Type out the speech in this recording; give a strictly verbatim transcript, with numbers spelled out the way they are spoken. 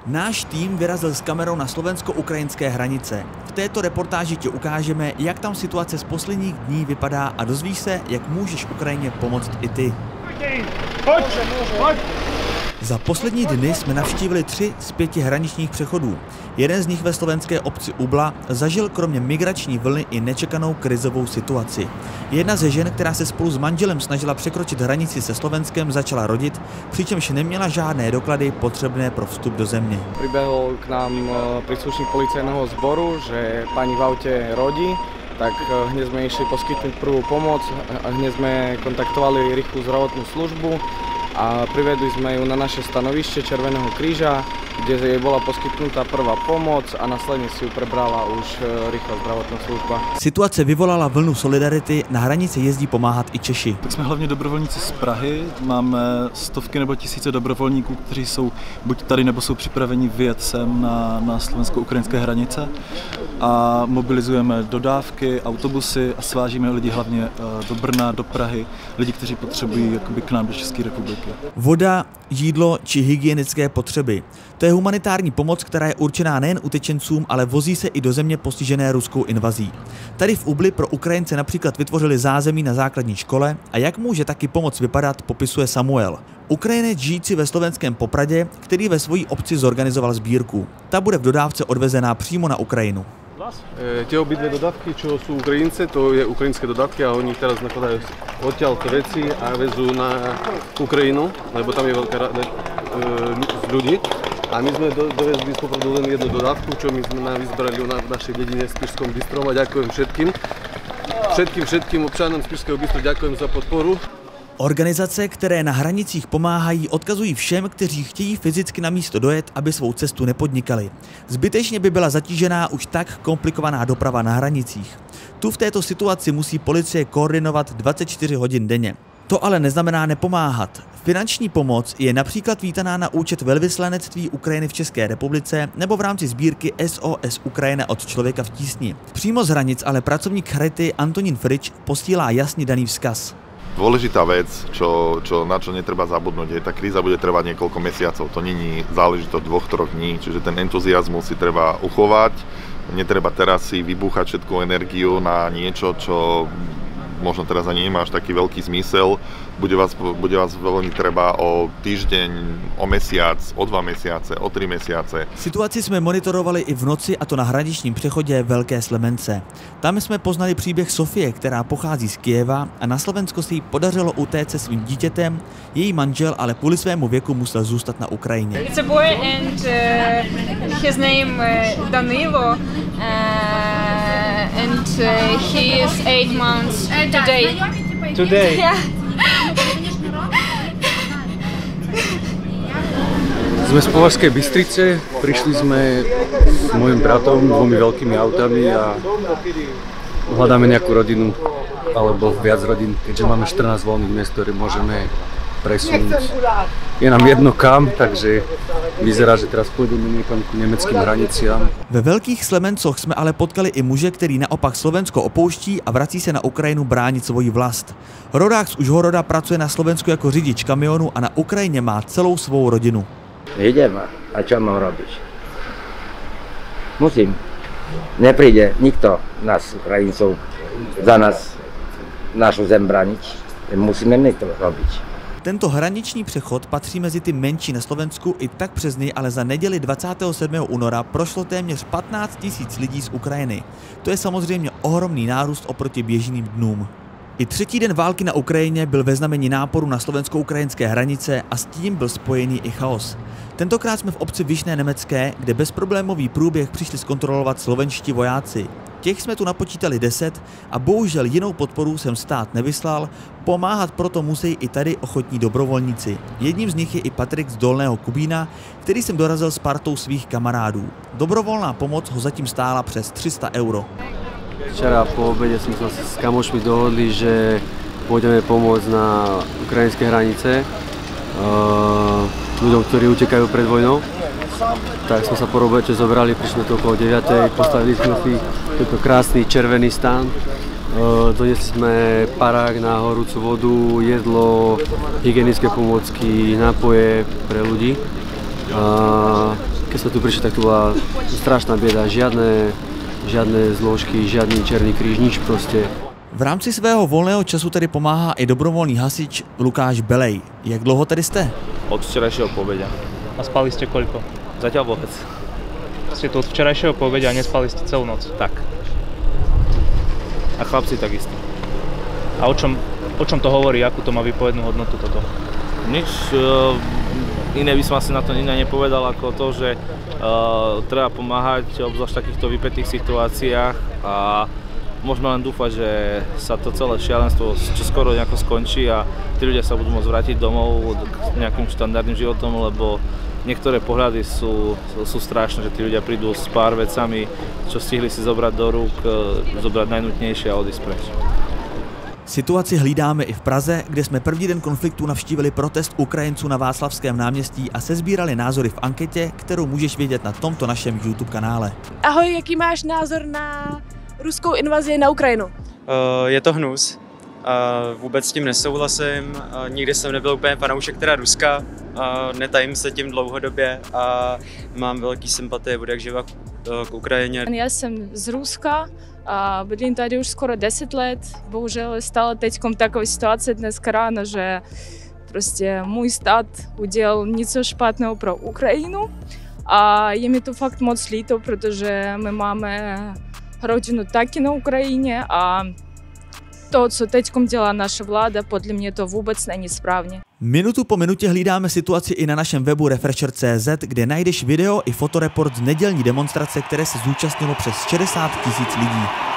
Náš tým vyrazil s kamerou na slovensko-ukrajinské hranice. V této reportáži ti ukážeme, jak tam situace z posledních dní vypadá a dozvíš se, jak můžeš Ukrajině pomoct i ty. Pojď, pojď. Za poslední dny jsme navštívili tři z pěti hraničních přechodů. Jeden z nich ve slovenské obci Ubla zažil kromě migrační vlny i nečekanou krizovou situaci. Jedna ze žen, která se spolu s manželem snažila překročit hranici se Slovenskem, začala rodit, přičemž neměla žádné doklady potřebné pro vstup do země. Pribehol k nám príslušník policajného zboru, že pani v aute rodí, tak hneď sme išli poskytnúť prvú pomoc a hneď sme kontaktovali rýchlu zdravotnú službu a privedli sme ju na naše stanovište Červeného kríža, kde jej bola poskytnutá prvá pomoc a následne si ju prebrala už rýchla zdravotná služba. Situace vyvolala vlnu solidarity, na hranici jezdí pomáhat i Češi. Tak jsme hlavně dobrovolníci z Prahy, máme stovky nebo tisíce dobrovolníků, kteří jsou buď tady nebo jsou připraveni vyjet sem na, na slovensko-ukrajinské hranice a mobilizujeme dodávky, autobusy a svážíme lidi hlavně do Brna, do Prahy, lidi, kteří potřebují jakoby k nám do České republiky. Voda, jídlo či hygienické potřeby. To je humanitární pomoc, která je určená nejen utečencům, ale vozí se i do země postižené ruskou invazí. Tady v Ubli pro Ukrajince například vytvořili zázemí na základní škole a jak může taky pomoc vypadat, popisuje Samuel. Ukrajinec žijící ve slovenském Popradě, který ve svojí obci zorganizoval sbírku. Ta bude v dodávce odvezená přímo na Ukrajinu. Tie obidve dodávky, čo sú Ukrajince, to je ukrajinské dodávky a oni teraz nakladajú odtiaľto veci a vezú na Ukrajinu, lebo tam je veľká rada z ľudí. A my sme do, dovezli z Popradu len jednu dodávku, čo my sme vyzbrali na našej dedine v Spišskom Bystrom a ďakujem všetkým. Všetkým, všetkým občanom Spišského Bystra ďakujem za podporu. Organizace, které na hranicích pomáhají, odkazují všem, kteří chtějí fyzicky na místo dojet, aby svou cestu nepodnikali. Zbytečně by byla zatížená už tak komplikovaná doprava na hranicích. Tu v této situaci musí policie koordinovat dvacet čtyři hodin denně. To ale neznamená nepomáhat. Finanční pomoc je například vítaná na účet velvyslanectví Ukrajiny v České republice nebo v rámci sbírky S O S Ukrajina od člověka v tísni. Přímo z hranic ale pracovník Charity Antonín Frič posílá jasně daný vzkaz. Dôležitá vec, čo, čo, na čo netreba zabudnúť, je, tá kríza bude trvať niekoľko mesiacov. To není záležitosť dvoch, troch dní, čiže ten entuziasmus si treba uchovať. Netreba teraz si vybúchať všetku energiu na niečo, čo možno teraz ani nemáš taký veľký zmysel. Bude vás, bude vás veľmi treba o týždeň, o mesiac, o dva mesiace, o tri mesiace. Situaci jsme monitorovali i v noci, a to na hraničním přechodě Velké Slemence. Tam jsme poznali příběh Sofie, která pochází z Kyjeva a na Slovensko se jí podařilo utéct se svým dítětem. Její manžel ale kvůli svému věku musel zůstat na Ukrajině. It's a boy and uh, his name uh, Danilo uh, and uh, he is eight months today. Today? Yeah. Sme z Považskej Bystrice, prišli sme s mojim bratom dvomi veľkými autami a hľadáme nejakú rodinu alebo viac rodín, keďže máme štrnásť voľných miest, ktoré môžeme presunúť. Je nám jedno kam, takže vyzerá, že teraz pôjdeme niekam k nemeckým hraniciám. Ve Velkých Slemencoch jsme ale potkali i muže, který naopak Slovensko opouští a vrací se na Ukrajinu bránit svoji vlast. Rodák z Užhoroda pracuje na Slovensku jako řidič kamionu a na Ukrajině má celou svou rodinu. Idem, a čo mám robiť? Musím. Nepríde nikto nás, Ukrajincov, za nás, našu zem braniť. Musíme my to robiť. Tento hraniční přechod patří mezi ty menší na Slovensku, i tak přes něj ale za neděli dvacátého sedmého února prošlo téměř patnáct tisíc lidí z Ukrajiny. To je samozřejmě ohromný nárůst oproti běžným dnům. I třetí den války na Ukrajině byl ve znamení náporu na slovensko-ukrajinské hranice a s tím byl spojený i chaos. Tentokrát jsme v obci Vyšné Nemecké, kde bezproblémový průběh přišli zkontrolovat slovenští vojáci. Těch jsme tu napočítali deset a bohužel jinou podporu jsem stát nevyslal, pomáhat proto musí i tady ochotní dobrovolníci. Jedním z nich je i Patrik z Dolného Kubína, který jsem dorazil s partou svých kamarádů. Dobrovolná pomoc ho zatím stála přes tři sta euro. Včera po obede sme sa s kamošmi dohodli, že pôjdeme pomôcť na ukrajinské hranice uh, ľuďom, ktorí utekajú pred vojnou. Tak sme sa po robote zobrali, prišli to okolo deviatej, postavili sme si tento krásny červený stán. Uh, donesli sme parák na horúcu vodu, jedlo, hygienické pomôcky, nápoje pre ľudí. Uh, keď sme tu prišli, tak tu bola strašná bieda, žiadne, žiadne zložky, žiadny černý kríž, nič proste. V rámci svého volného času tedy pomáhá i dobrovolný hasič Lukáš Belej. Jak dlouho tady jste? Od včerajšieho poobeda. A spali ste koľko? Zatiaľ vôbec. Ste tu od včerajšieho poobeda a nespali ste celú noc? Tak. A chlapci takisto. A o čom, o čom to hovorí? Akú to má vypovednú hodnotu toto? Nič uh, iné by som asi na to iné nepovedal ako to, že uh, treba pomáhať obzvlášť v takýchto vypätých situáciách a môžeme len dúfať, že sa to celé šialenstvo čoskoro nejako skončí a tí ľudia sa budú môcť vrátiť domov k nejakým štandardným životom, lebo niektoré pohľady sú, sú strašné, že tí ľudia prídu s pár vecami, čo stihli si zobrať do rúk, zobrať najnutnější a odísť preč. Situaci hlídáme i v Praze, kde jsme první den konfliktu navštívili protest Ukrajinců na Václavském náměstí a sesbírali názory v anketě, kterou můžeš vidět na tomto našem YouTube kanále. Ahoj, jaký máš názor na ruskou invazi na Ukrajinu? Uh, je to hnus. Uh, vůbec s tím nesouhlasím. Uh, nikdy jsem nebyl úplně fanoušek teda Ruska. Uh, netajím se tím dlouhodobě a mám velký sympatie od jak živa k, uh, k Ukrajině. Já jsem z Ruska. A bydlím tady už skoro deset let. Bohužel stala teďkom taková situace dneska ráno, že prostě můj stát udělal něco špatného pro Ukrajinu. A je mi to fakt moc líto, protože my máme rodinu taky na Ukrajině a to, co teďkom dělá naše vláda, podle mě to vůbec není správně. Minutu po minutě hlídáme situaci i na našem webu refresher tečka cé zet, kde najdeš video i fotoreport z nedělní demonstrace, které se zúčastnilo přes šedesát tisíc lidí.